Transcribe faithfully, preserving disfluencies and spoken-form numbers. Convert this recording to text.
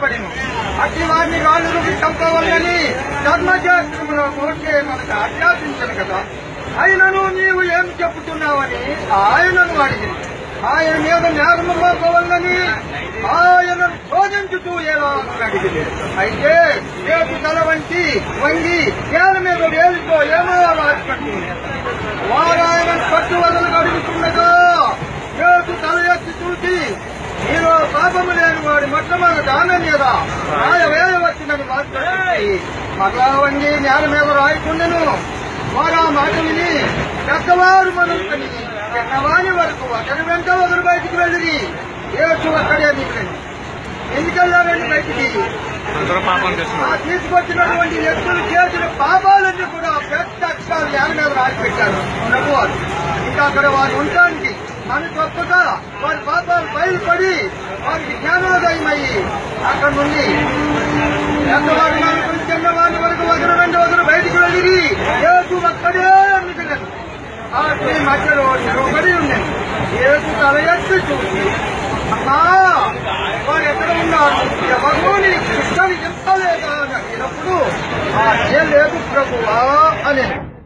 చేయబడిను. అట్టి వారిని రాళ్ళుకి చంపవల్లని ధర్మశాస్త్రములో మోసే మనకు ఆజ్ఞాపించను కదా. ఆయనను నీవు ఏం చెప్పుతున్నావని ఆయనను అడిగింది. ఆయన మీద నేరము మోపవల్లని ఆయన శోధించుతూ ఎలా అడిగింది. అయితే రేపు తల వంటి వంగి నేల మీద వేలుతో ఏమో రాసుకుంటుంది. వారు ఆయన పట్టువదలు అడుగుతుండగా రేపు తల ఎత్తి చూసి మీరు పాపము లేని వాడి మొట్టమొదటి దాని మీద రాయ వేయవచ్చునని మాట్లాడి మరలా వంగి నేల మీద రాయకుండాను. వారు ఆ మాట విని పెద్దవారు మనుకొని చిన్నవాని వరకు ఒకరి వెంట ఒకరు బయటికి వెళ్ళి యేసు అక్కడే మిగిలింది. ఎందుకెళ్ళారండి బయటికి? ఆ తీసుకొచ్చినటువంటి వ్యక్తులు చేసిన పాపాలన్నీ కూడా పెద్ద అక్షరాలు నేల మీద రాసి పెట్టారు ప్రభు వారు. ఇంకా అక్కడ వారు ఉండటానికి మన గొప్పగా వారి పాపాలు బయలుపడి వారికి జ్ఞానోదయమయ్యి అక్కడ నుండి పెద్దవారి మనుకుని చిన్నవారి వరకు ఒకరు వెంట ఒకరు బయటికి వెళ్ళి యేసు అక్కడే మిగిలింది. ఆ స్త్రీ మధ్యలో నిలబడి ఉండేది. యేసు తల ఎత్తి చూసి అమ్మా వారు ఎక్కడ ఉన్నారు, ఎవరు నీ కృష్ణని చెప్పలేదా అని అడిగినప్పుడు ఆ ఏ లేదు ప్రభువా అని